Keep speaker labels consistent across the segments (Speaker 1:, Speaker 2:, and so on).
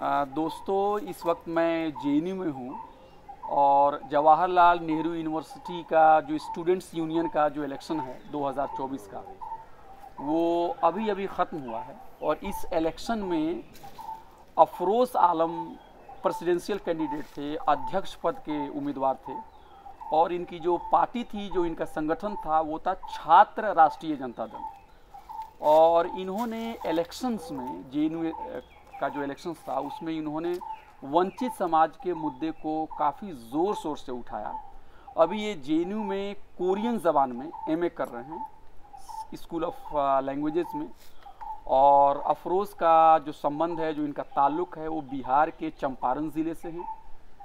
Speaker 1: दोस्तों, इस वक्त मैं जेएनयू में हूँ और जवाहरलाल नेहरू यूनिवर्सिटी का जो स्टूडेंट्स यूनियन का जो इलेक्शन है 2024 का, वो अभी अभी ख़त्म हुआ है। और इस इलेक्शन में अफरोज़ आलम प्रेसिडेंशियल कैंडिडेट थे, अध्यक्ष पद के उम्मीदवार थे। और इनकी जो पार्टी थी, जो इनका संगठन था, वो था छात्र राष्ट्रीय जनता दल। और इन्होंने इलेक्शंस में, जेएनयू का जो इलेक्शंस था उसमें इन्होंने वंचित समाज के मुद्दे को काफ़ी ज़ोर शोर से उठाया। अभी ये जेएनयू में कोरियन ज़बान में एमए कर रहे हैं, स्कूल ऑफ लैंग्वेजेस में। और अफरोज़ का जो संबंध है, जो इनका ताल्लुक़ है, वो बिहार के चंपारण ज़िले से हैं।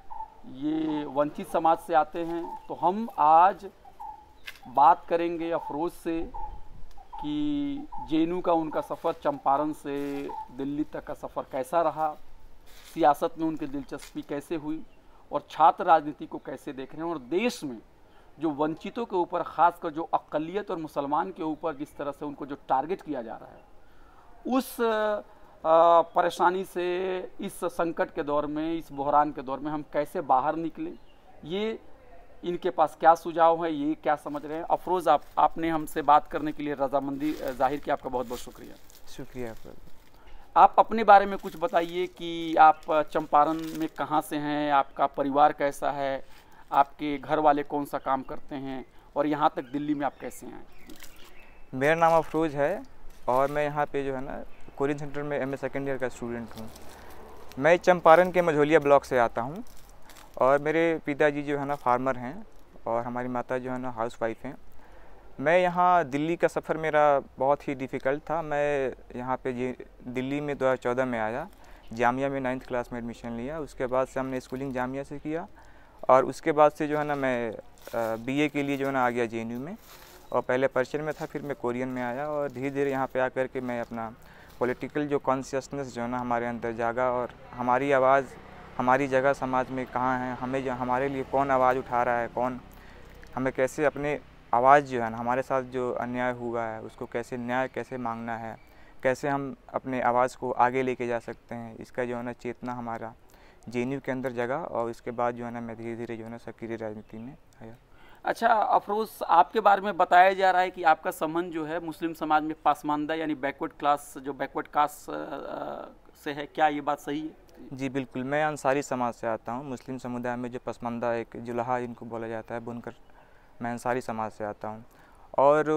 Speaker 1: ये वंचित समाज से आते हैं। तो हम आज बात करेंगे अफरोज़ से कि जेएनयू का उनका सफ़र चंपारण से दिल्ली तक का सफ़र कैसा रहा, सियासत में उनकी दिलचस्पी कैसे हुई और छात्र राजनीति को कैसे देख रहे हैं, और देश में जो वंचितों के ऊपर, ख़ासकर जो अक़लियत और मुसलमान के ऊपर जिस तरह से उनको जो टारगेट किया जा रहा है, उस परेशानी से, इस संकट के दौर में, इस बहरान के दौर में हम कैसे बाहर निकलें, ये इनके पास क्या सुझाव है, ये क्या समझ रहे हैं। अफरोज़, आपने हमसे बात करने के लिए रजामंदी जाहिर की, आपका बहुत बहुत शुक्रिया।
Speaker 2: शुक्रिया।
Speaker 1: आप अपने बारे में कुछ बताइए कि आप चंपारण में कहाँ से हैं, आपका परिवार कैसा है, आपके घर वाले कौन सा काम करते हैं, और यहाँ तक दिल्ली में आप कैसे हैं।
Speaker 2: मेरा नाम अफरोज़ है और मैं यहाँ पे जो है ना कोरियन सेंटर में एमए सेकेंड ईयर का स्टूडेंट हूँ। मैं चंपारण के मझोलिया ब्लॉक से आता हूँ और मेरे पिताजी जो है ना फार्मर हैं और हमारी माता जो है ना हाउसवाइफ हैं। मैं यहाँ दिल्ली का सफ़र मेरा बहुत ही डिफ़िकल्ट था। मैं यहाँ पे दिल्ली में 2014 में आया, जामिया में 9th क्लास में एडमिशन लिया। उसके बाद से हमने स्कूलिंग जामिया से किया और उसके बाद से जो है ना मैं बीए के लिए जो है ना आ गया जेएनयू में। और पहले पर्शियन में था, फिर मैं कोरियन में आया और धीरे धीरे यहाँ पे आकर के मैं अपना पॉलिटिकल जो कॉन्शियसनेस जो है ना हमारे अंदर जागा और हमारी आवाज़, हमारी जगह समाज में कहाँ है, हमें जो हमारे लिए कौन आवाज़ उठा रहा है, कौन हमें कैसे अपने आवाज़ जो है ना, हमारे साथ जो अन्याय हुआ है उसको कैसे न्याय कैसे मांगना है, कैसे हम अपने आवाज़ को आगे लेके जा सकते हैं, इसका जो है ना चेतना हमारा जेएनयू के अंदर जगा। और इसके बाद जो है ना मैं धीरे धीरे जो है ना सक्रिय राजनीति में आया।
Speaker 1: अच्छा अफरोज़, आपके बारे में बताया जा रहा है कि आपका संबंध जो है मुस्लिम समाज में पासमानदा यानी बैकवर्ड क्लास, जो बैकवर्ड कास्ट से है, क्या ये बात सही है?
Speaker 2: जी बिल्कुल, मैं अंसारी समाज से आता हूँ। मुस्लिम समुदाय में जो पसमानदा एक जुलाहा इनको बोला जाता है, बुनकर, मैं अंसारी समाज से आता हूँ। और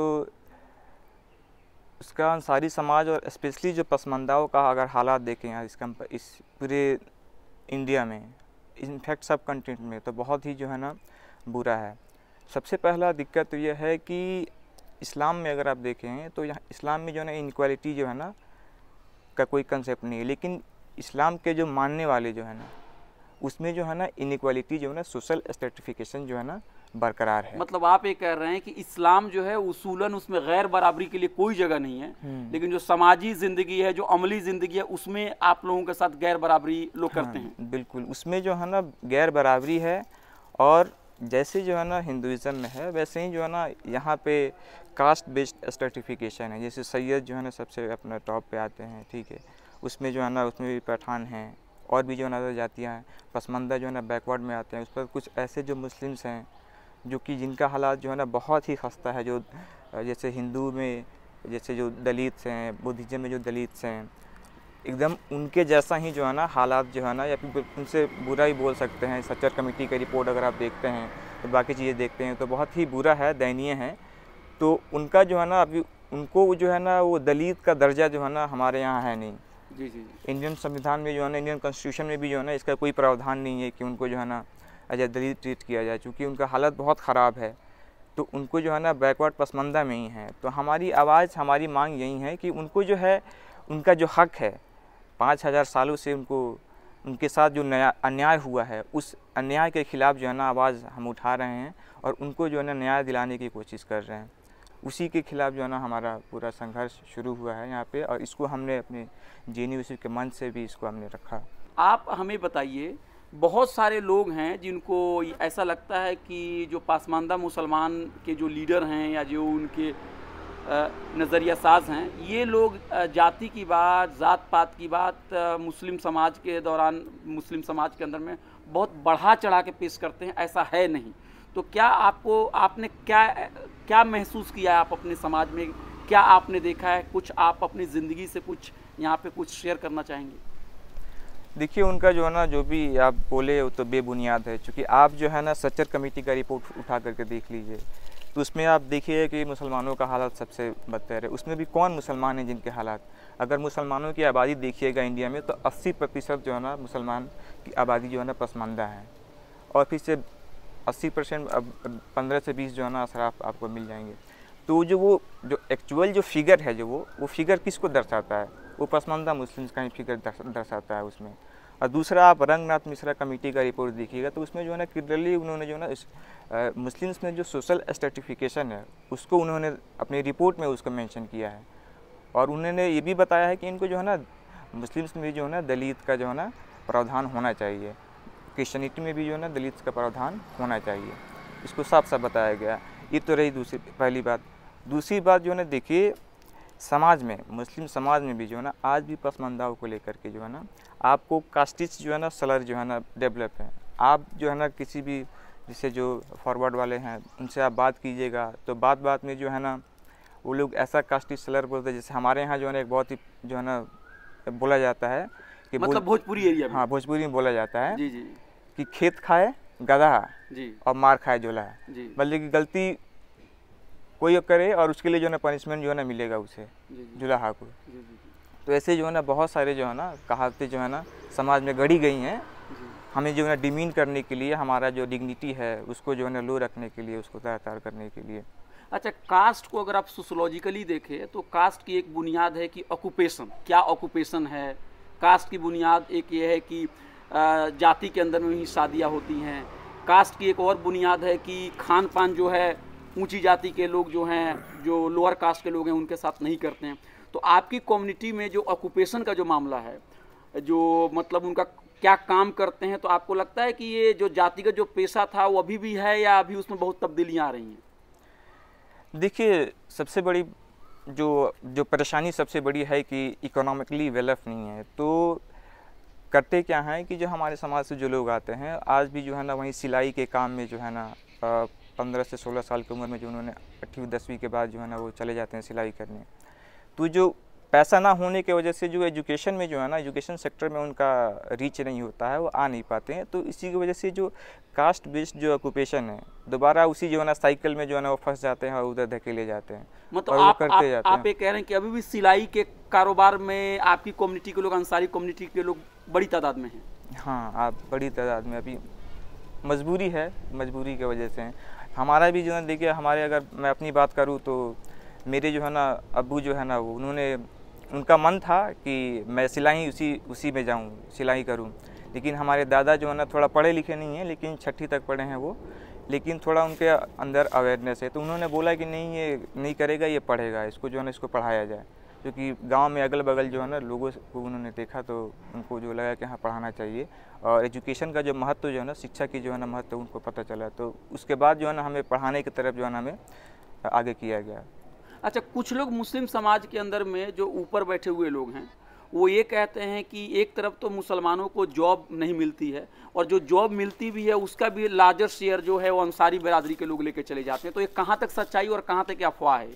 Speaker 2: उसका अंसारी समाज और स्पेशली जो पसमानदाओं का अगर हालात देखें यार इस पूरे इंडिया में, इनफैक्ट सब कंट्री में, तो बहुत ही जो है ना बुरा है। सबसे पहला दिक्कत तो यह है कि इस्लाम में अगर आप देखें तो यहाँ इस्लाम में जो है ना इनक्वालिटी जो है ना का कोई कंसेप्ट नहीं है, लेकिन इस्लाम के जो मानने वाले जो है ना उसमें जो है ना इनक्वालिटी जो है ना सोशल स्ट्रेटिफिकेशन जो है ना बरकरार है।
Speaker 1: मतलब आप ये कह रहे हैं कि इस्लाम जो है उसूलन उसमें गैर बराबरी के लिए कोई जगह नहीं है, लेकिन जो समाजी ज़िंदगी है, जो अमली ज़िंदगी है, उसमें आप लोगों के साथ गैर बराबरी लोग करते हैं।
Speaker 2: बिल्कुल, उसमें जो है ना गैर बराबरी है। और जैसे जो है ना हिंदुज़म में है, वैसे ही जो है ना यहाँ पे कास्ट बेस्ड स्ट्रेटिफिकेशन है। जैसे सैयद जो है ना सबसे अपना टॉप पे आते हैं, ठीक है, उसमें जो है ना उसमें भी पठान हैं और भी जो है ना जातियाँ हैं। पसमानदा जो है ना बैकवर्ड में आते हैं। उस पर कुछ ऐसे जो मुस्लिम्स हैं जो कि जिनका हालात जो है ना बहुत ही खस्ता है, जो जैसे हिंदू में जैसे जो दलित हैं, बुद्धिज़्म में जो दलित हैं, एकदम उनके जैसा ही जो है ना हालात जो है ना, या फिर उनसे बुरा ही बोल सकते हैं। सच्चर कमेटी की रिपोर्ट अगर आप देखते हैं तो बाकी चीज़ें देखते हैं तो बहुत ही बुरा है, दयनीय है। तो उनका जो है ना अभी उनको जो है ना वो दलित का दर्जा जो है ना हमारे यहाँ है नहीं।
Speaker 1: जी जी।
Speaker 2: इंडियन संविधान में जो है ना, इंडियन कॉन्स्टिट्यूशन में भी जो है ना इसका कोई प्रावधान नहीं है कि उनको जो है ना एज ए दलित ट्रीट किया जाए, चूँकि उनका हालत बहुत ख़राब है। तो उनको जो है ना बैकवर्ड पसमानदा में ही है। तो हमारी आवाज़, हमारी मांग यही है कि उनको जो है उनका जो हक है, 5000 सालों से उनके साथ जो नया अन्याय हुआ है, उस अन्याय के ख़िलाफ़ जो है ना आवाज़ हम उठा रहे हैं और उनको जो है ना न्याय दिलाने की कोशिश कर रहे हैं। उसी के ख़िलाफ़ जो है ना हमारा पूरा संघर्ष शुरू हुआ है यहाँ पे, और इसको हमने अपने जेएनयू के मंच से भी इसको हमने रखा।
Speaker 1: आप हमें बताइए, बहुत सारे लोग हैं जिनको ऐसा लगता है कि जो पासमानदा मुसलमान के जो लीडर हैं या जो उनके नज़रिया साज हैं, ये लोग जाति की बात, जात पात की बात मुस्लिम समाज के दौरान, मुस्लिम समाज के अंदर में बहुत बढ़ा चढ़ा के पेश करते हैं। ऐसा है नहीं। तो क्या आपने क्या महसूस किया है आप अपने समाज में, क्या आपने देखा है, कुछ आप अपनी ज़िंदगी से कुछ यहाँ पे कुछ शेयर करना चाहेंगे?
Speaker 2: देखिए, उनका जो है ना, जो भी आप बोले वो तो बेबुनियाद है। क्योंकि आप जो है ना सच्चर कमेटी का रिपोर्ट उठा करके देख लीजिए, तो उसमें आप देखिए कि मुसलमानों का हालात सबसे बदतर है। उसमें भी कौन मुसलमान हैं जिनके हालात, अगर मुसलमानों की आबादी देखिएगा इंडिया में तो 80% जो है ना मुसलमान की आबादी जो है ना पसमानदा है, और फिर से 80% अब 15 से 20 जो है ना अशराफ आपको मिल जाएंगे। तो जो एक्चुअल जो फिगर है, वो फिगर किसको दर्शाता है? वो पसमानदा मुस्लिम्स का ही फिगर दर्शाता है उसमें। और दूसरा, आप रंगनाथ मिश्रा कमेटी का रिपोर्ट देखिएगा तो उसमें जो है ना क्लियरली उन्होंने जो है ना मुस्लिम्स में जो सोशल स्ट्रेटिफिकेशन है उसको उन्होंने अपनी रिपोर्ट में उसको मेंशन किया है। और उन्होंने ये भी बताया है कि इनको जो है ना मुस्लिम्स में जो है ना दलित का जो है ना प्रावधान होना चाहिए, क्रिश्चियनिटी में भी जो है ना दलित का प्रावधान होना चाहिए, इसको साफ साफ बताया गया। ये तो रही पहली बात। दूसरी बात जो है ना, देखिए समाज में, मुस्लिम समाज में भी जो है ना आज भी पसमानदाओं को लेकर के जो है ना आपको कास्टिस्ट जो है ना सलर जो है ना डेवलप है। आप जो है ना किसी भी जैसे जो फॉरवर्ड वाले हैं उनसे आप बात कीजिएगा तो बात में जो है ना वो लोग ऐसा कास्टिस्ट सलर बोलते हैं। जैसे हमारे यहाँ जो है ना एक बहुत ही जो है ना बोला जाता है कि
Speaker 1: मतलब भोजपुरी एरिया में,
Speaker 2: हाँ भोजपुरी में बोला जाता है
Speaker 1: जी जी,
Speaker 2: कि खेत खाए गधा
Speaker 1: जी,
Speaker 2: और मार खाए जोला, मतलब कि गलती कोई करे और उसके लिए जो है ना पनिशमेंट जो है ना मिलेगा उसे, जुलाहा को। तो ऐसे जो है ना बहुत सारे जो है ना कहावतें जो है ना समाज में गढ़ी गई हैं, हमें जो है ना डिमीन करने के लिए, हमारा जो डिग्निटी है उसको जो है ना लो रखने के लिए, उसको तार करने के लिए।
Speaker 1: अच्छा, कास्ट को अगर आप सोशोलॉजिकली देखें तो कास्ट की एक बुनियाद है कि ऑक्यूपेशन, क्या ऑक्यूपेशन है। कास्ट की बुनियाद एक ये है कि जाति के अंदर में ही शादियाँ होती हैं। कास्ट की एक और बुनियाद है कि खान पान जो है ऊंची जाति के लोग जो हैं, जो लोअर कास्ट के लोग हैं उनके साथ नहीं करते हैं। तो आपकी कम्युनिटी में जो ऑक्यूपेशन का जो मामला है, जो मतलब उनका क्या काम करते हैं, तो आपको लगता है कि ये जो जातिगत जो पेशा था वो अभी भी है या अभी उसमें बहुत तब्दीलियाँ आ रही हैं?
Speaker 2: देखिए, सबसे बड़ी जो परेशानी सबसे बड़ी है कि इकोनॉमिकली वेल ऑफ नहीं है। तो करते क्या हैं कि जो हमारे समाज से जो लोग आते हैं आज भी जो है ना वहीं सिलाई के काम में जो है ना 15 से 16 साल की उम्र में जो उन्होंने 8वीं 10वीं के बाद जो है ना वो चले जाते हैं सिलाई करने। तो जो पैसा ना होने की वजह से जो एजुकेशन में जो है ना, एजुकेशन सेक्टर में उनका रीच नहीं होता है, वो आ नहीं पाते हैं। तो इसी की वजह से जो कास्ट बेस्ड जो ऑक्यूपेशन है दोबारा उसी जो है ना साइकिल में जो है ना वो फंस जाते हैं और उधर धकेले जाते हैं।
Speaker 1: मतलब आप ये कह रहे हैं कि अभी भी सिलाई के कारोबार में आपकी कम्युनिटी के लोग, अंसारी कम्युनिटी के लोग बड़ी तादाद में हैं?
Speaker 2: हाँ, आप बड़ी तादाद में, अभी मजबूरी है, मजबूरी की वजह से हमारा भी जो है, देखिए हमारे, अगर मैं अपनी बात करूँ तो मेरे जो है ना अब्बू जो है ना वो उनका मन था कि मैं सिलाई उसी में जाऊँ, सिलाई करूँ। लेकिन हमारे दादा जो है ना थोड़ा पढ़े लिखे नहीं हैं, लेकिन 6ठी तक पढ़े हैं वो, लेकिन थोड़ा उनके अंदर अवेयरनेस है। तो उन्होंने बोला कि नहीं, ये नहीं करेगा, ये पढ़ेगा, इसको जो है ना इसको पढ़ाया जाए। क्योंकि गांव में अगल बगल जो है ना लोगों को उन्होंने देखा तो उनको जो लगा कि हाँ पढ़ाना चाहिए, और एजुकेशन का जो महत्व जो है ना, शिक्षा की जो है ना महत्व उनको पता चला। तो उसके बाद जो है ना हमें पढ़ाने की तरफ जो है ना हमें आगे किया गया।
Speaker 1: अच्छा, कुछ लोग मुस्लिम समाज के अंदर में जो ऊपर बैठे हुए लोग हैं वो ये कहते हैं कि एक तरफ तो मुसलमानों को जॉब नहीं मिलती है और जो जॉब मिलती भी है उसका भी लार्जर शेयर जो है वो अंसारी बिरादरी के लोग लेके चले जाते हैं। तो ये कहाँ तक सच्चाई और कहाँ तक अफवाह है?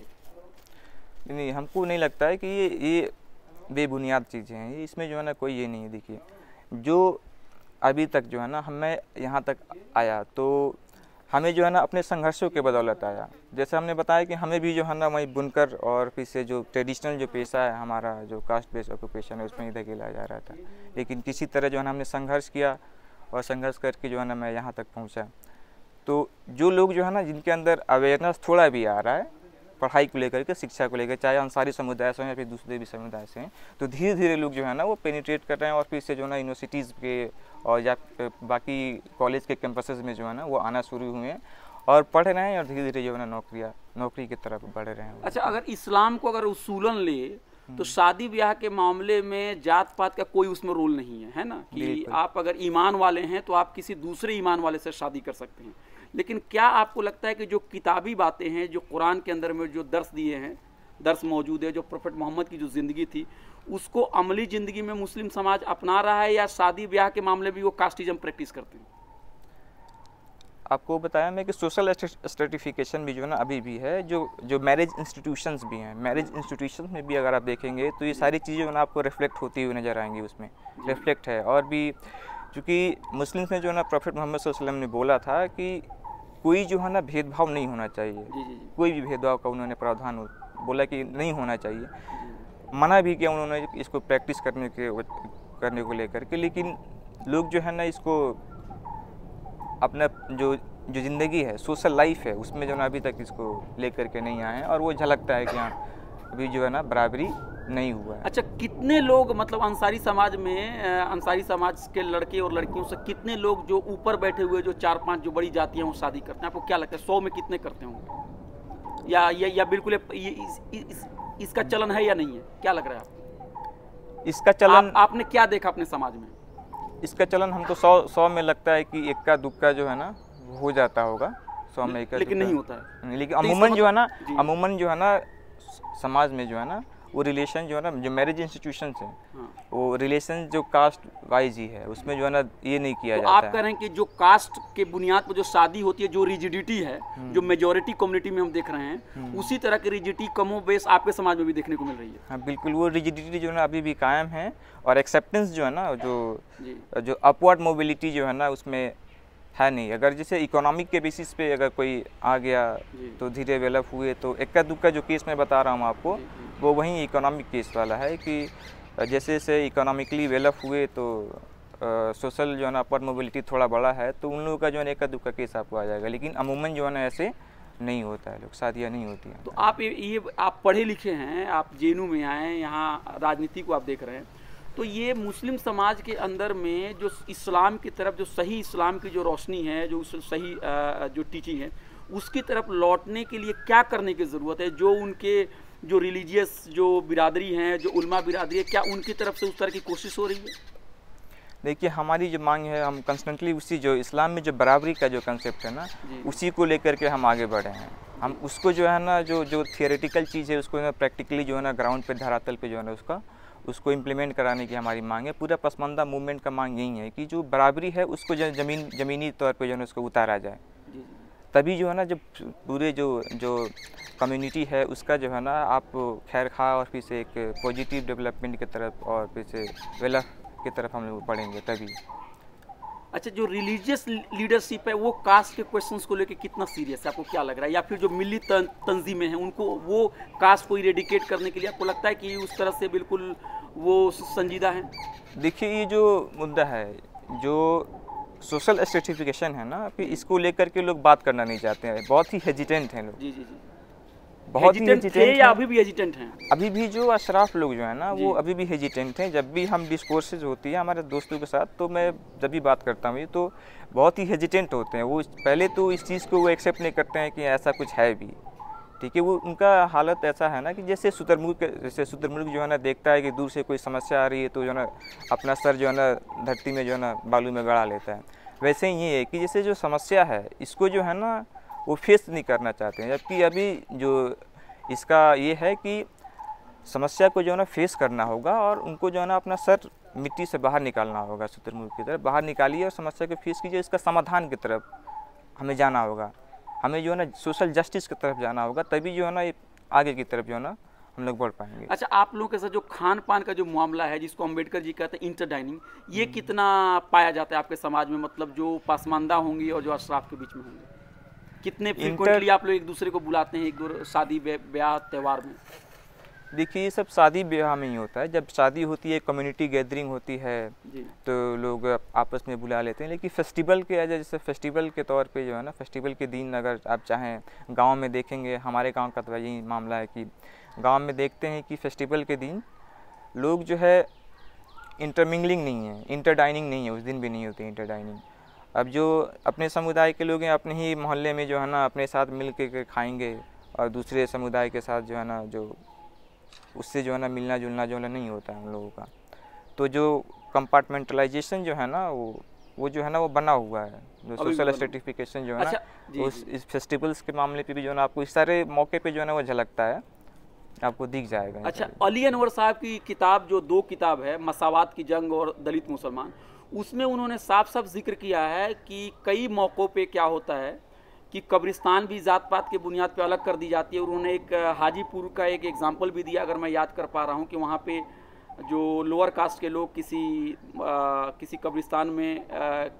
Speaker 2: नहीं, हमको नहीं लगता है कि ये बेबुनियाद चीज़ें हैं। इसमें जो है ना कोई ये नहीं है। देखिए, जो अभी तक जो है ना हमें यहाँ तक आया तो हमें जो है ना अपने संघर्षों के बदौलत आया। जैसे हमने बताया कि हमें भी जो है ना वही बुनकर और फिर से जो ट्रेडिशनल जो पेशा है हमारा, जो कास्ट बेस्ड ऑक्यूपेशन है, उसमें ही धकेला जा रहा था। लेकिन किसी तरह जो है ना हमने संघर्ष किया और संघर्ष करके जो है ना मैं यहाँ तक पहुँचा। तो जो लोग जो है ना जिनके अंदर अवेयरनेस थोड़ा भी आ रहा है पढ़ाई को लेकर के, शिक्षा को लेकर, चाहे अंसारी समुदाय से हो या फिर दूसरे भी समुदाय से हैं, तो धीरे धीरे लोग जो है ना वो पेनिट्रेट कर रहे हैं और फिर से जो है ना यूनिवर्सिटीज़ के और या बाकी कॉलेज के कैंपसेस में जो है ना वो आना शुरू हुए हैं और पढ़ रहे हैं और धीरे धीरे जो है ना नौकरी की तरफ बढ़ रहे हैं।
Speaker 1: अच्छा, अगर इस्लाम को अगर उसूलन ले तो शादी ब्याह के मामले में जात पात का कोई उसमें रोल नहीं है, है ना? कि आप अगर ईमान वाले हैं तो आप किसी दूसरे ईमान वाले से शादी कर सकते हैं। लेकिन क्या आपको लगता है कि जो किताबी बातें हैं, जो कुरान के अंदर में जो दर्स दिए हैं, दर्स मौजूद है, जो प्रोफेट मोहम्मद की जो ज़िंदगी थी उसको अमली ज़िंदगी में मुस्लिम समाज अपना रहा है, या शादी ब्याह के मामले में वो कास्टिज्म प्रैक्टिस करते हैं?
Speaker 2: आपको बताया मैं कि सोशल स्ट्रेटिफिकेशन भी जो है ना अभी भी है, जो मैरिज इंस्टीट्यूशंस भी हैं, मैरिज इंस्टीट्यूशंस में भी अगर आप देखेंगे तो ये सारी चीज़ें जो है ना आपको रिफ्लेक्ट होती हुई नज़र आएंगी, उसमें रिफ्लेक्ट है। और भी चूँकि मुस्लिम्स में जो है ना प्रॉफेट मोहम्मद सल्लल्लाहु अलैहि वसल्लम ने बोला था कि कोई जो है ना भेदभाव नहीं होना चाहिए, कोई भी भेदभाव का उन्होंने प्रावधान बोला कि नहीं होना चाहिए, मना भी किया उन्होंने इसको प्रैक्टिस करने को लेकर के। लेकिन लोग जो है ना इसको अपना जो ज़िंदगी है, सोशल लाइफ है, उसमें जो है ना अभी तक इसको लेकर के नहीं आए हैं, और वो झलकता है कि हाँ अभी जो है ना बराबरी नहीं हुआ है।
Speaker 1: अच्छा, कितने लोग मतलब अंसारी समाज में, अंसारी समाज के लड़के और लड़कियों से कितने लोग जो ऊपर बैठे हुए जो 4-5 जो बड़ी जातियां वो शादी करते हैं? आपको क्या लगता है 100 में कितने करते होंगे, या बिल्कुल इसका चलन है या नहीं है? क्या लग रहा है आपको?
Speaker 2: इसका चलन
Speaker 1: आपने क्या देखा अपने समाज में?
Speaker 2: इसका चलन हमको 100 में लगता है कि इक्का दुक्का जो है ना हो जाता होगा, 100 में इक्का, लेकिन
Speaker 1: नहीं होता है।
Speaker 2: लेकिन अमूमन जो है ना समाज में जो है ना वो रिलेशन जो है ना, जो मैरिज इंस्टीट्यूशन है, वो रिलेशन जो कास्ट वाइज ही है, उसमें जो है ना ये नहीं किया जाता है।
Speaker 1: आप कह रहे हैं कि जो कास्ट के बुनियाद पर जो शादी होती है, जो रिजिडिटी है, जो मेजॉरिटी कम्युनिटी में हम देख रहे हैं, उसी तरह की रिजिडिटी कमो बेस आपके समाज में भी देखने को मिल रही है?
Speaker 2: हाँ बिल्कुल, वो रिजिडिटी जो है ना अभी भी कायम है, और एक्सेप्टेंस जो है ना, जो अपवर्ड मोबिलिटी जो है ना उसमें है नहीं। अगर जैसे इकोनॉमिक के बेसिस पे अगर कोई आ गया तो धीरे डेवलप हुए, तो इक्का दुक्का जो केस मैं बता रहा हूँ आपको, वो वही इकोनॉमिक केस वाला है कि जैसे जैसे इकोनॉमिकली डेवलप हुए तो सोशल जो है ना अपवर्ड मोबिलिटी थोड़ा बड़ा है, तो उन लोगों का जो है ना इक्का दुक्का केस आपको आ जाएगा। लेकिन अमूमन जो है ना ऐसे नहीं होता है, लोग शादियाँ नहीं होती हैं।
Speaker 1: तो आप पढ़े लिखे हैं, आप जेएनयू में आए, यहाँ राजनीति को आप देख रहे हैं, तो ये मुस्लिम समाज के अंदर में जो इस्लाम की तरफ, जो सही इस्लाम की जो रोशनी है, जो सही जो टीचिंग है, उसकी तरफ लौटने के लिए क्या करने की ज़रूरत है? जो उनके जो रिलीजियस जो बिरादरी हैं, जो उल्मा बिरादरी है, क्या उनकी तरफ से उस तरह की कोशिश हो रही है?
Speaker 2: देखिए, हमारी जो मांग है, हम कंस्टेंटली उसी जो इस्लाम में जो बराबरी का जो कंसेप्ट है ना, उसी को लेकर के हम आगे बढ़े हैं। हम उसको जो है ना, जो थियोरेटिकल चीज़ है, उसको प्रैक्टिकली जो है ना ग्राउंड पे, धरातल पे जो है ना उसको इम्प्लीमेंट कराने की हमारी मांग है। पूरा पसमानदा मूवमेंट का मांग यही है कि जो बराबरी है उसको ज़मीनी तौर पे जो है उसको उतारा जाए। तभी जो है ना, जब पूरे जो कम्युनिटी है उसका जो है ना आप खैर खा और फिर से एक पॉजिटिव डेवलपमेंट की तरफ और फिर से वेलफ की तरफ हम लोग बढ़ेंगे तभी।
Speaker 1: अच्छा, जो रिलीजियस लीडरशिप है वो कास्ट के क्वेश्चंस को लेकर कितना सीरियस है, आपको क्या लग रहा है? या फिर जो मिली तंजीमें हैं उनको वो कास्ट को इरेडिकेट करने के लिए आपको लगता है कि उस तरह से बिल्कुल वो संजीदा है? देखिए,
Speaker 2: ये जो मुद्दा है, जो सोशल स्ट्रेटिफिकेशन है ना, फिर इसको लेकर के लोग बात करना नहीं चाहते हैं, बहुत ही हेजिटेंट हैं लोग।
Speaker 1: जी,
Speaker 2: बहुत ही हेजिटेंट हैं,
Speaker 1: या अभी भी हेजिटेंट हैं?
Speaker 2: अभी भी जो अशराफ लोग जो है ना, वो अभी भी हेजिटेंट हैं। जब भी हम डिस्कोर्सेज होती है हमारे दोस्तों के साथ, तो मैं जब भी बात करता हूँ तो बहुत ही हेजिटेंट होते हैं। वो पहले तो इस चीज़ को वो एक्सेप्ट नहीं करते हैं कि ऐसा कुछ है भी, ठीक है। वो उनका हालत ऐसा है ना कि जैसे शुतुरमुर्ग जो है ना देखता है कि दूर से कोई समस्या आ रही है, तो जो है ना अपना सर जो है ना धरती में जो है ना बालू में गड़ा लेता है। वैसे ही ये है कि जैसे जो समस्या है इसको जो है ना वो फेस नहीं करना चाहते हैं। जबकि अभी जो इसका ये है कि समस्या को जो है ना फेस करना होगा, और उनको जो है ना अपना सर मिट्टी से बाहर निकालना होगा, शुतुरमुर्ग की तरफ बाहर निकालिए और समस्या को फेस कीजिए। इसका समाधान की तरफ हमें जाना होगा, हमें जो है ना सोशल जस्टिस की तरफ जाना होगा, तभी जो है ना आगे की तरफ जो है ना हम लोग बढ़ पाएंगे।
Speaker 1: अच्छा, आप लोगों के साथ जो खान पान का जो मामला है, जिसको अम्बेडकर जी कहते हैं इंटर डाइनिंग, ये कितना पाया जाता है आपके समाज में? मतलब जो पासमानदा होंगी और जो अशराफ के बीच में होंगे, कितने फ्रीक्वेंटली आप लोग एक दूसरे को बुलाते हैं एक शादी ब्याह त्यौहार में?
Speaker 2: देखिए, ये सब शादी ब्याह में ही होता है। जब शादी होती है, कम्युनिटी गैदरिंग होती है, तो लोग आपस में बुला लेते हैं। लेकिन फेस्टिवल के जैसे फेस्टिवल के तौर पे जो है ना, फेस्टिवल के दिन अगर आप चाहें, गांव में देखेंगे, हमारे गांव का तो यही मामला है कि गांव में देखते हैं कि फेस्टिवल के दिन लोग जो है इंटरमिंगलिंग नहीं है, इंटर डाइनिंग नहीं है, उस दिन भी नहीं होती इंटर डाइनिंग। अब जो अपने समुदाय के लोग हैं, अपने ही मोहल्ले में जो है ना अपने साथ मिल के खाएँगे, और दूसरे समुदाय के साथ जो है ना जो उससे जो है ना मिलना जुलना जो है नहीं होता है हम लोगों का। तो जो कंपार्टमेंटलाइजेशन जो है ना वो जो है ना वो बना हुआ है, जो सोशल स्ट्रेटिफिकेशन जो है ना, उस इस फेस्टिवल्स के मामले पे भी जो है ना आपको इस सारे मौके पे जो है ना वो झलकता है। आपको दिख जाएगा।
Speaker 1: अच्छा, अली अनवर साहब की किताब जो 2 किताब है, मसावात की जंग और दलित मुसलमान, उसमें उन्होंने साफ साफ जिक्र किया है कि कई मौक़ों पे क्या होता है कि कब्रिस्तान भी ज़ात पात के बुनियाद पे अलग कर दी जाती है। और उन्होंने एक हाजीपुर का एक एग्जाम्पल भी दिया, अगर मैं याद कर पा रहा हूँ, कि वहाँ पे जो लोअर कास्ट के लोग किसी कब्रिस्तान में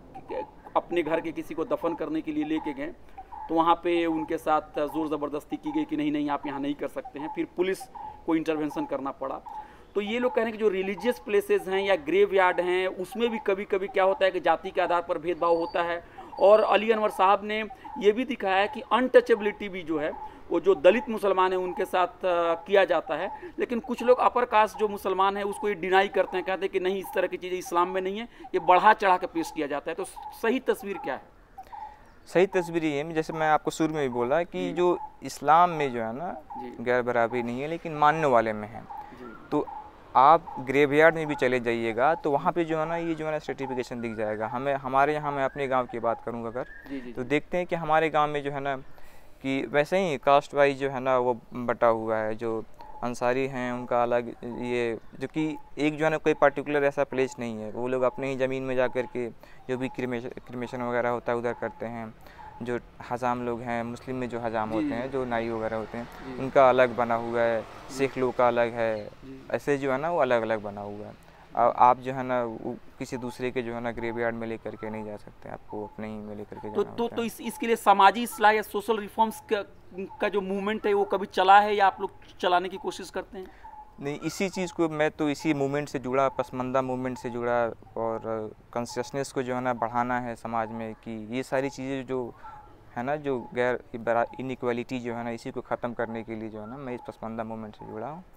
Speaker 1: अपने घर के किसी को दफन करने के लिए लेके गए, तो वहाँ पे उनके साथ ज़ोर ज़बरदस्ती की गई कि नहीं नहीं, आप यहाँ नहीं कर सकते हैं। फिर पुलिस को इंटरवेंशन करना पड़ा। तो ये लोग कह रहे हैं कि जो रिलीजियस प्लेसेस हैं या ग्रेव यार्ड हैं, उसमें भी कभी कभी क्या होता है कि जाति के आधार पर भेदभाव होता है। और अली अनवर साहब ने ये भी दिखाया है कि अनटचेबिलिटी भी जो है वो जो दलित मुसलमान हैं उनके साथ किया जाता है। लेकिन कुछ लोग अपर कास्ट जो मुसलमान हैं उसको ये डिनाई करते हैं, कहते हैं कि नहीं, इस तरह की चीज़ें इस्लाम में नहीं है, ये बढ़ा चढ़ा कर पेश किया जाता है। तो सही तस्वीर क्या है?
Speaker 2: सही तस्वीर ये है, जैसे मैं आपको शुरू में भी बोला कि जो इस्लाम में जो है ना गैर बराबरी नहीं है, लेकिन मानने वाले में है। तो आप ग्रेवयार्ड में भी चले जाइएगा तो वहाँ पे जो है ना ये जो है ना सर्टिफिकेशन दिख जाएगा। हमारे यहाँ, मैं अपने गांव की बात करूँगा अगर, तो देखते हैं कि हमारे गांव में जो है ना कि वैसे ही कास्ट वाइज जो है ना वो बटा हुआ है। जो अंसारी हैं उनका अलग, ये जो कि एक जो है ना कोई पर्टिकुलर ऐसा प्लेस नहीं है, वो लोग अपने ही ज़मीन में जा कर के जो भी क्रिमेशन वगैरह होता है उधर करते हैं। जो हजाम लोग हैं, मुस्लिम में जो हजाम होते हैं, जो नाई वगैरह होते हैं, उनका अलग बना हुआ है। सिख लोग का अलग है। ऐसे जो है ना वो अलग अलग बना हुआ है। आप जो है ना किसी दूसरे के जो है ना ग्रेवयार्ड में लेकर के नहीं जा सकते, आपको अपने ही में लेकर के जाना होता है।
Speaker 1: तो इसके लिए सामाजिक इस्लाह या सोशल रिफॉर्म्स का जो मूवमेंट है वो कभी चला है या आप लोग चलाने की कोशिश करते हैं?
Speaker 2: नहीं, इसी चीज़ को मैं तो इसी मूवमेंट से जुड़ा, पसमानदा मूवमेंट से जुड़ा, और कॉन्शियसनेस को जो है ना बढ़ाना है समाज में कि ये सारी चीज़ें जो है ना, जो गैर इनइक्वालिटी जो है ना, इसी को ख़त्म करने के लिए जो है ना मैं इस पसमानदा मूवमेंट से जुड़ा हूँ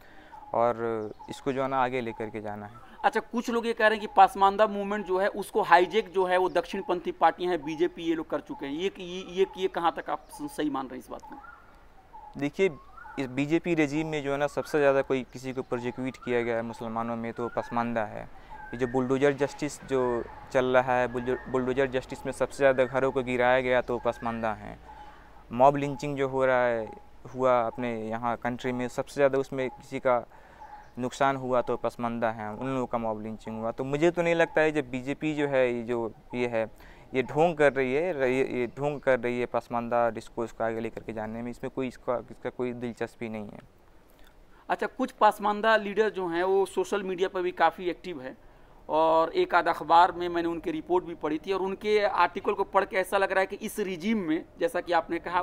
Speaker 2: और इसको जो है ना आगे लेकर के जाना है।
Speaker 1: अच्छा, कुछ लोग ये कह रहे हैं कि पासमानदा मूवमेंट जो है उसको हाईजेक जो है वो दक्षिणपंथी पार्टियां हैं, बीजेपी, ये लोग कर चुके हैं। ये कहाँ तक आप सही मान रहे हैं इस बात में?
Speaker 2: देखिए, इस बीजेपी रेजीम में जो है ना सबसे ज़्यादा कोई किसी को प्रोजिक्यूट किया गया है मुसलमानों में तो पसमानदा है। ये जो बुलडोजर जस्टिस जो चल रहा है, बुलडोजर जस्टिस में सबसे ज़्यादा घरों को गिराया गया तो पसमानदा है। मॉब लिंचिंग जो हुआ अपने यहाँ कंट्री में, सबसे ज़्यादा उसमें किसी का नुकसान हुआ तो पसमानदा है, उन लोगों का मॉब लिंचिंग हुआ। तो मुझे तो नहीं लगता है जब बीजेपी जो है ये ढोंग कर रही है पसमानदा डिस्कोर्स को आगे लेकर के जाने में, इसमें इसका कोई दिलचस्पी नहीं है।
Speaker 1: अच्छा, कुछ पसमानदा लीडर जो हैं वो सोशल मीडिया पर भी काफ़ी एक्टिव है और एक आध अखबार में मैंने उनकी रिपोर्ट भी पढ़ी थी और उनके आर्टिकल को पढ़ के ऐसा लग रहा है कि इस रिजीम में, जैसा कि आपने कहा,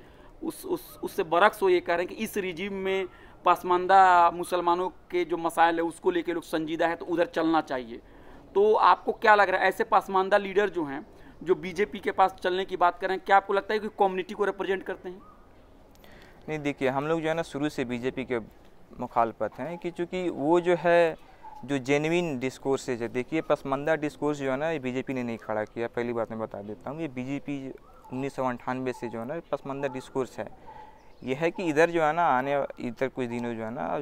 Speaker 1: उससे बरक्स वो ये कह रहे हैं कि इस रिजीम में पसमानदा मुसलमानों के जो मसाइल है उसको लेके लोग संजीदा है तो उधर चलना चाहिए। तो आपको क्या लग रहा है, ऐसे पसमानदा लीडर जो हैं जो बीजेपी के पास चलने की बात कर रहे हैं, क्या आपको लगता है कि कम्युनिटी को रिप्रेजेंट करते हैं?
Speaker 2: नहीं, देखिए, हम लोग जो है ना शुरू से बीजेपी के मुखालफत हैं कि चूँकि वो जो है जो जेन्युइन डिस्कोर्सेज है, देखिए पसमानदा डिस्कोर्स जो है ना ये बीजेपी ने नहीं खड़ा किया, पहली बात मैं बता देता हूँ। ये बीजेपी 1998 से जो है ना पसमानदा डिस्कोर्स है, ये है कि इधर जो है ना इधर कुछ दिनों जो है ना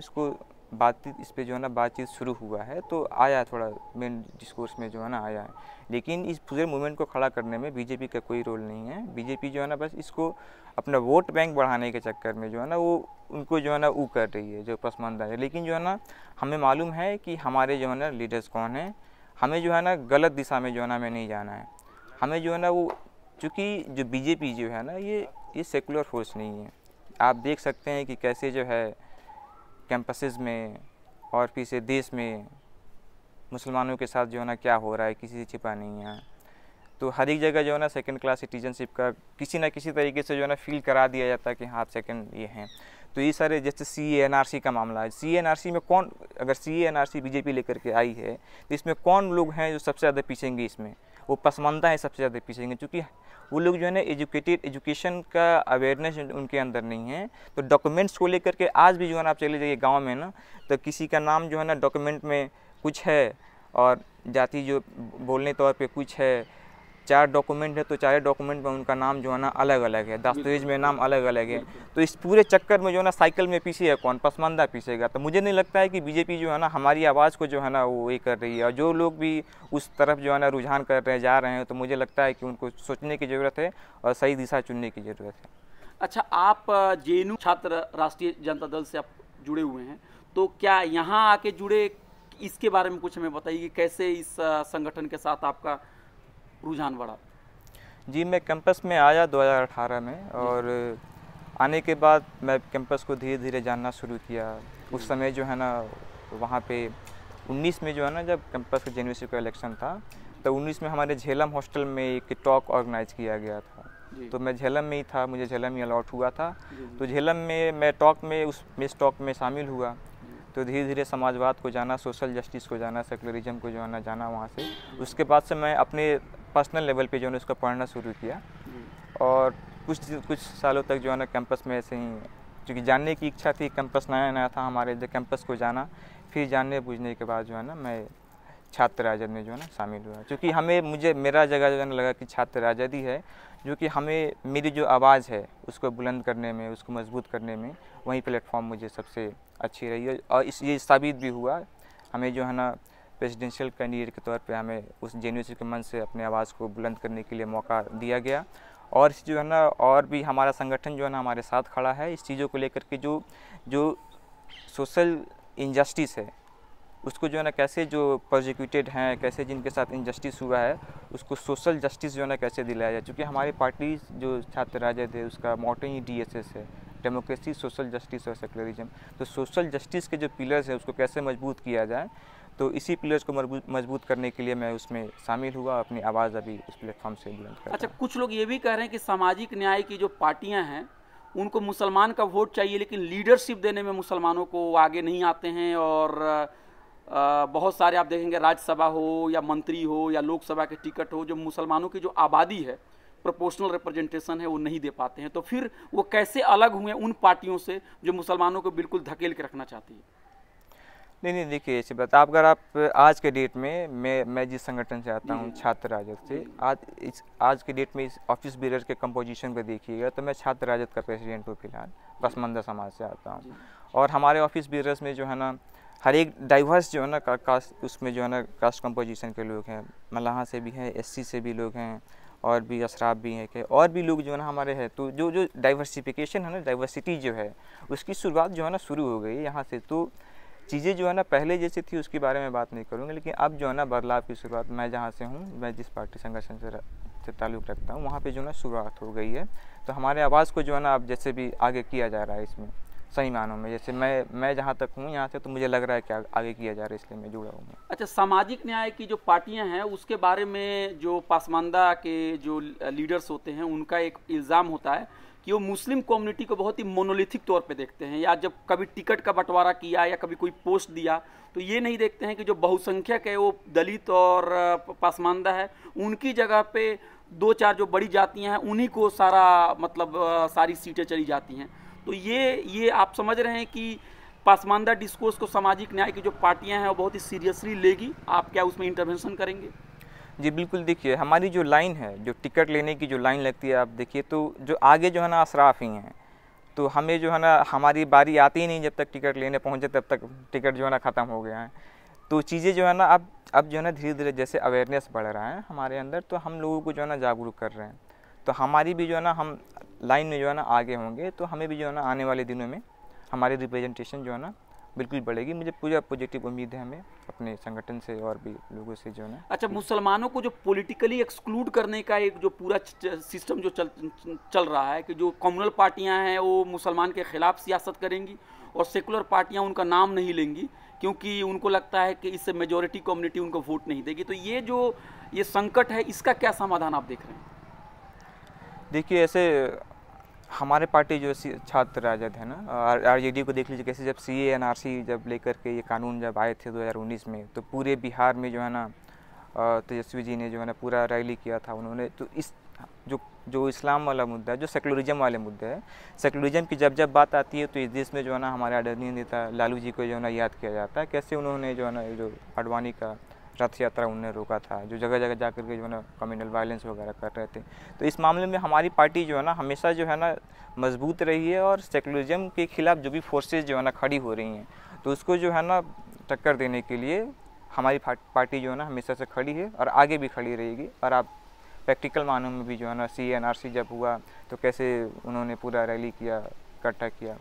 Speaker 2: इस पे जो है ना बातचीत शुरू हुआ है, तो आया थोड़ा मेन डिस्कोर्स में जो है ना आया है। लेकिन इस पूरे मूवमेंट को खड़ा करने में बीजेपी का कोई रोल नहीं है। बीजेपी जो है ना बस इसको अपना वोट बैंक बढ़ाने के चक्कर में जो है ना वो उनको जो है ना कर रही है जो पसमानदा है। लेकिन जो है ना हमें मालूम है कि हमारे जो है ना लीडर्स कौन हैं, हमें जो है ना गलत दिशा में जो है ना हमें नहीं जाना है। हमें जो है ना वो, चूँकि जो बीजेपी जो है ना ये सेकुलर फोर्स नहीं है। आप देख सकते हैं कि कैसे जो है कैंपसेस में और फिर से देश में मुसलमानों के साथ जो है ना क्या हो रहा है, किसी से छिपा नहीं है। तो हर एक जगह जो है ना सेकंड क्लास सिटीजनशिप का किसी ना किसी तरीके से जो है ना फील करा दिया जाता है कि हाँ आप सेकंड ये हैं। तो ये सारे, जैसे CA/NRC का मामला है, CA/NRC में कौन, अगर CA/NRC बीजेपी लेकर के आई है तो इसमें कौन लोग हैं जो सबसे ज़्यादा पीछेंगे? इसमें वो पसमानदा है सबसे ज़्यादा पीछेंगे, क्योंकि वो लोग जो है ना एजुकेशन का अवेयरनेस उनके अंदर नहीं है। तो डॉक्यूमेंट्स को लेकर के आज भी जो है ना आप चले जाइए गाँव में ना, तो किसी का नाम जो है ना डॉक्यूमेंट में कुछ है और जाति जो बोलने तौर पे कुछ है। 4 डॉक्यूमेंट है तो 4 डॉक्यूमेंट में उनका नाम जो है ना अलग अलग है, दस्तावेज में नाम अलग अलग है। तो इस पूरे चक्कर में जो है ना साइकिल में पीछे है कौन? पसमानदा पीछेगा। तो मुझे नहीं लगता है कि बीजेपी जो है ना हमारी आवाज़ को जो है ना वो ये कर रही है। और जो लोग भी उस तरफ जो है ना रुझान कर रहे हैं, जा रहे हैं, तो मुझे लगता है कि उनको सोचने की ज़रूरत है और सही दिशा चुनने की ज़रूरत है।
Speaker 1: अच्छा, आप JNU छात्र राष्ट्रीय जनता दल से आप जुड़े हुए हैं, तो क्या यहाँ आके जुड़े, इसके बारे में कुछ हमें बताइए कि कैसे इस संगठन के साथ आपका रुझान बढ़ा।
Speaker 2: जी, मैं कैंपस में आया 2018 में, और आने के बाद मैं कैंपस को धीरे धीरे जानना शुरू किया। उस समय जो है ना वहाँ पे 19 में जो है ना, जब कैंपस का यूनिवर्सिटी का इलेक्शन था, तो 19 में हमारे झेलम हॉस्टल में एक टॉक ऑर्गेनाइज किया गया था। तो मैं झेलम में ही था, मुझे झेलम में अलॉट हुआ था। तो झेलम में मैं टॉक में इस टॉक में शामिल हुआ। तो धीरे धीरे समाजवाद को जाना, सोशल जस्टिस को जाना, सेकुलरिज्म को जो है ना जाना वहाँ से। उसके बाद से मैं अपने पर्सनल लेवल पे जो है उसको पढ़ना शुरू किया, और कुछ सालों तक जो है ना कैंपस में ऐसे ही, क्योंकि जानने की इच्छा थी, कैंपस नया नया था हमारे, जो कैंपस को जाना। फिर जानने बूझने के बाद जो है ना मैं छात्र राजद में जो है ना शामिल हुआ, क्योंकि मेरा जगह जो है ना लगा कि छात्र राजद ही है जो कि हमें मेरी जो आवाज़ है उसको बुलंद करने में, उसको मजबूत करने में, वही प्लेटफॉर्म मुझे सबसे अच्छी रही है। और ये साबित भी हुआ, हमें जो है ना प्रेसिडेंशियल कैंडिडेट के तौर पे हमें उस जेएनयू के मन से अपने आवाज़ को बुलंद करने के लिए मौका दिया गया। और इस जो है ना, और भी हमारा संगठन जो है ना हमारे साथ खड़ा है इस चीज़ों को लेकर के, जो सोशल इनजस्टिस है उसको जो है ना, कैसे जो प्रोसिक्यूटेड हैं, कैसे जिनके साथ इनजस्टिस हुआ है उसको सोशल जस्टिस जो है ना कैसे दिलाया जाए। क्योंकि हमारी पार्टी जो छात्र राजद है उसका मोटो ही DSS है, डेमोक्रेसी, सोशल जस्टिस और सेकुलरिज्म। तो सोशल जस्टिस के जो पिलर्स है उसको कैसे मजबूत किया जाए, तो इसी पिलर्स को मजबूत करने के लिए मैं उसमें शामिल हुआ, अपनी आवाज़ अभी उस प्लेटफॉर्म से बुलंद कर।
Speaker 1: अच्छा, कुछ लोग ये भी कह रहे हैं कि सामाजिक न्याय की जो पार्टियां हैं उनको मुसलमान का वोट चाहिए, लेकिन लीडरशिप देने में मुसलमानों को आगे नहीं आते हैं, और बहुत सारे आप देखेंगे राज्यसभा हो या मंत्री हो या लोकसभा के टिकट हो, जो मुसलमानों की जो आबादी है, प्रोपोर्शनल रिप्रेजेंटेशन है, वो नहीं दे पाते हैं। तो फिर वो कैसे अलग हुए उन पार्टियों से जो मुसलमानों को बिल्कुल धकेल के रखना चाहती है?
Speaker 2: नहीं, देखिए ऐसी बात, अगर आप आज के डेट में, मैं जिस संगठन से आता हूँ छात्र राजद से, आज के डेट में इस ऑफिस बेरर के कंपोजिशन पर देखिएगा तो मैं छात्र राजद का प्रेसिडेंट हूँ फिलहाल, पसमानदा समाज से आता हूँ। और हमारे ऑफिस बेरर्स में जो है ना हर एक डाइवर्स जो है ना कास्ट, उसमें जो है ना कास्ट कंपोजिशन के लोग हैं, मल्लाहा से भी हैं, SC से भी लोग हैं, और भी अशराफ भी हैं, और भी लोग जो है ना हमारे हैं। तो जो डाइवर्सिफिकेशन है ना, डाइवर्सिटी जो है उसकी शुरुआत जो है ना शुरू हो गई यहाँ से। तो चीज़ें जो है ना पहले जैसी थी उसके बारे में बात नहीं करूँगा, लेकिन अब जो है ना बदलाव की शुरुआत, मैं जहाँ से हूँ, मैं जिस पार्टी संगठन से ताल्लुक़ रखता हूँ, वहाँ पे जो है ना शुरुआत हो गई है। तो हमारे आवाज़ को जो है ना अब जैसे भी आगे किया जा रहा है इसमें, सही मानों में, जैसे मैं जहाँ तक हूँ यहाँ से, तो मुझे लग रहा है कि आगे किया जा रहा है, इसलिए मैं जुड़ा हूँ।
Speaker 1: अच्छा, सामाजिक न्याय की जो पार्टियां हैं उसके बारे में जो पसमानदा के जो लीडर्स होते हैं उनका एक इल्ज़ाम होता है कि वो मुस्लिम कम्युनिटी को बहुत ही मोनोलिथिक तौर पे देखते हैं, या जब कभी टिकट का बंटवारा किया या कभी कोई पोस्ट दिया तो ये नहीं देखते हैं कि जो बहुसंख्यक है वो दलित और पसमानदा है, उनकी जगह पे 2-4 जो बड़ी जातियां हैं उन्हीं को सारी सीटें चली जाती हैं। तो ये आप समझ रहे हैं कि पसमानदा डिस्कोर्स को सामाजिक न्याय की जो पार्टियां हैं वो बहुत ही सीरियसली लेगी? आप क्या उसमें इंटरवेंशन करेंगे?
Speaker 2: जी बिल्कुल, देखिए हमारी जो लाइन है, जो टिकट लेने की जो लाइन लगती है, आप देखिए तो जो आगे जो है ना अशराफ ही हैं। तो हमें जो है ना हमारी बारी आती ही नहीं, जब तक टिकट लेने पहुँचे तब तक टिकट जो है ना ख़त्म हो गया है। तो चीज़ें जो है ना अब जो है ना धीरे धीरे जैसे अवेयरनेस बढ़ रहा है हमारे अंदर, तो हम लोगों को जो है ना जागरूक कर रहे हैं। तो हमारी भी जो है ना, हम लाइन में जो है ना आगे होंगे, तो हमें भी जो है ना आने वाले दिनों में हमारी रिप्रेजेंटेशन जो है ना बिल्कुल बढ़ेगी। मुझे पूरा पॉजिटिव उम्मीद है हमें अपने संगठन से और भी लोगों से जो है ना।
Speaker 1: अच्छा, मुसलमानों को जो पॉलिटिकली एक्सक्लूड करने का एक जो पूरा सिस्टम जो चल रहा है कि जो कम्युनल पार्टियां हैं वो मुसलमान के खिलाफ सियासत करेंगी और सेकुलर पार्टियां उनका नाम नहीं लेंगी क्योंकि उनको लगता है कि इससे मेजॉरिटी कम्युनिटी उनको वोट नहीं देगी। तो ये संकट है, इसका क्या समाधान आप देख रहे हैं?
Speaker 2: देखिए, ऐसे हमारे पार्टी जो छात्र राजद है ना, RJD को देख लीजिए, कैसे जब CA NRC जब लेकर के ये कानून जब आए थे 2019 में, तो पूरे बिहार में जो है ना तेजस्वी जी ने जो है ना पूरा रैली किया था उन्होंने। तो इस जो इस्लाम वाला मुद्दा है, जो सेकुलरिज्म वाले मुद्दे है, सेकुलरिज्म की जब बात आती है तो इस देश में जो है ना हमारे आदरणीय नेता लालू जी को जो है ना याद किया जाता है। कैसे उन्होंने जो है ना जो अडवाणी का रथ यात्रा उन्होंने रोका था, जो जगह जगह जा कर के जो है ना कम्युनल वायलेंस वगैरह कर रहे थे। तो इस मामले में हमारी पार्टी जो है ना हमेशा जो है ना मजबूत रही है, और सेकुलरिज्म के खिलाफ जो भी फोर्सेज जो है ना खड़ी हो रही हैं, तो उसको जो है ना टक्कर देने के लिए हमारी पार्टी जो है ना हमेशा से खड़ी है और आगे भी खड़ी रहेगी। और आप प्रैक्टिकल मानों में भी जो है ना CA NRC जब हुआ तो कैसे उन्होंने पूरा रैली किया, इकट्ठा किया,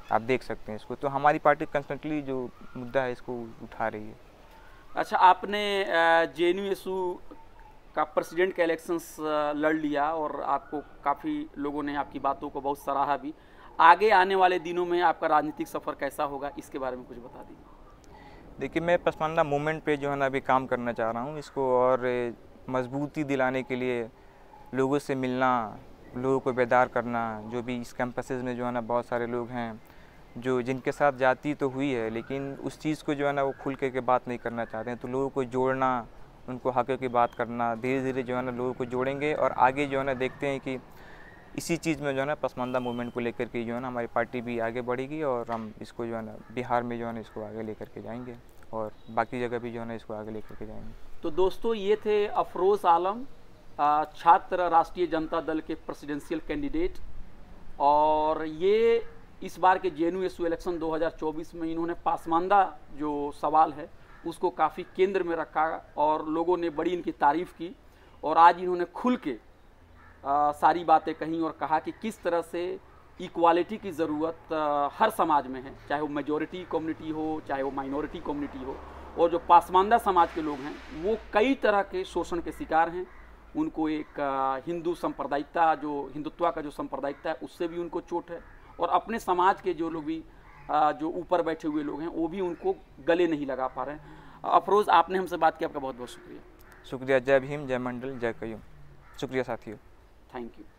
Speaker 2: आप देख सकते हैं इसको। तो हमारी पार्टी कंस्टेंटली जो मुद्दा है इसको उठा रही है।
Speaker 1: अच्छा, आपने JNU का प्रेसिडेंट का इलेक्शंस लड़ लिया और आपको काफ़ी लोगों ने आपकी बातों को बहुत सराहा भी। आगे आने वाले दिनों में आपका राजनीतिक सफ़र कैसा होगा, इसके बारे में कुछ बता दीजिए।
Speaker 2: देखिए, मैं पसमानदा मूवमेंट पे जो है ना अभी काम करना चाह रहा हूँ। इसको और मजबूती दिलाने के लिए लोगों से मिलना, लोगों को बेदार करना। जो भी इस कैंपसेस में जो है ना बहुत सारे लोग हैं जो जिनके साथ जाति तो हुई है, लेकिन उस चीज़ को जो है ना वो खुल के बात नहीं करना चाहते हैं। तो लोगों को जोड़ना, उनको हक़ की बात करना, धीरे धीरे जो है ना लोगों को जोड़ेंगे और आगे जो है ना देखते हैं कि इसी चीज़ में जो है ना पसमानदा मूवमेंट को लेकर के जो है ना हमारी पार्टी भी आगे बढ़ेगी और हम इसको जो है ना बिहार में जो है ना इसको आगे लेकर के जाएंगे और बाकी जगह भी जो है ना इसको आगे लेकर के जाएंगे।
Speaker 1: तो दोस्तों, ये थे अफरोज़ आलम, छात्र राष्ट्रीय जनता दल के प्रेसिडेंशियल कैंडिडेट। और ये इस बार के JNU इलेक्शन 2024 में इन्होंने पसमानदा जो सवाल है उसको काफ़ी केंद्र में रखा और लोगों ने बड़ी इनकी तारीफ़ की। और आज इन्होंने खुल के सारी बातें कहीं और कहा कि किस तरह से इक्वालिटी की ज़रूरत हर समाज में है, चाहे वो मेजॉरिटी कम्युनिटी हो, चाहे वो माइनॉरिटी कम्युनिटी हो। और जो पसमानदा समाज के लोग हैं वो कई तरह के शोषण के शिकार हैं। उनको एक हिंदू सांप्रदायिकता, जो हिंदुत्व का जो सांप्रदायिकता है उससे भी उनको चोट है। और अपने समाज के जो लोग भी जो ऊपर बैठे हुए लोग हैं वो भी उनको गले नहीं लगा पा रहे हैं। अफरोज़, आपने हमसे बात की, आपका बहुत बहुत शुक्रिया।
Speaker 2: शुक्रिया। जय भीम, जय मंडल, जय कयूम। शुक्रिया साथियों।
Speaker 1: Thank you.